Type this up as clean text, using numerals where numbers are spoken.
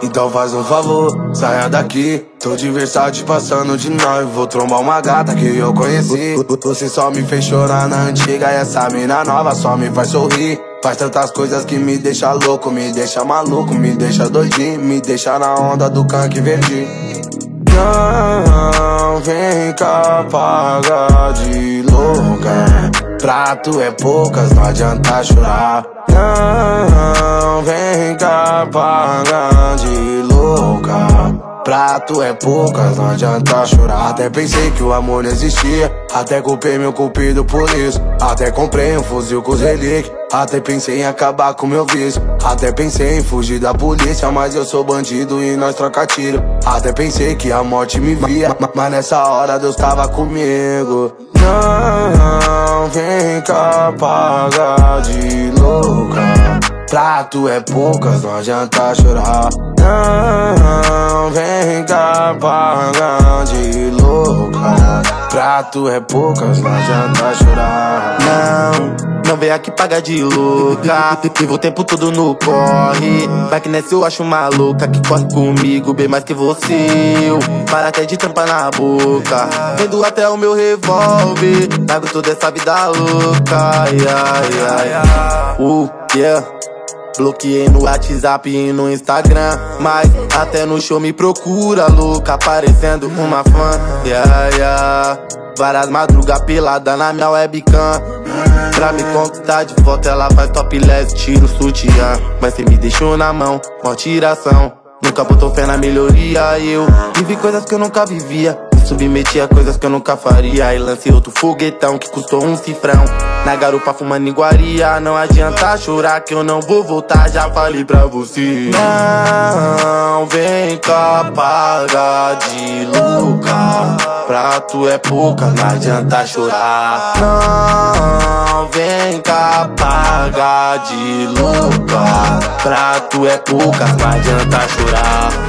Então faz um favor, saia daqui. Tô de Versace passando de nós. Vou trombar uma gata que eu conheci. Você só me fez chorar na antiga, e essa mina nova só me faz sorrir. Faz tantas coisas que me deixa louco, me deixa maluco, me deixa doidinho, me deixa na onda do canque verde. Não vem cá pagar de louca, prato é poucas, não adianta chorar. Não vem cá pagar de louca, prato é poucas, não adianta chorar. Até pensei que o amor não existia, até culpei meu cupido por isso. Até comprei um fuzil com os relíquios, até pensei em acabar com meu vício. Até pensei em fugir da polícia, mas eu sou bandido e nós troca tiro. Até pensei que a morte me via, mas nessa hora Deus tava comigo. Não vem cá pagar de louca, prato é poucas, não adianta chorar. Não vem cá pagar de louca, prato é poucas, não adianta chorar. Não vem aqui pagar de louca, vivo o tempo todo no corre. Vai que nessa eu acho uma louca que corre comigo bem mais que você. Para até de trampar na boca, vendo até o meu revólver. Trago toda essa vida louca, yeah. Bloqueei no WhatsApp e no Instagram, mas até no show me procura louca, parecendo uma fã, Várias madrugas pelada na minha webcam. Pra me conquistar de volta ela faz topless, tira o sutiã. Mas cê me deixou na mão, mó tiração. Nunca botou fé na melhoria, eu vivi coisas que eu nunca vivia, me submeti a coisas que eu nunca faria. E lancei outro foguetão que custou um cifrão, na garupa fumando iguaria. Não adianta chorar que eu não vou voltar, já falei pra você. Não vem cá pagar de louca, prato é pouca, não adianta chorar. Não vem cá pagar de louca, prato é pouca, não adianta chorar.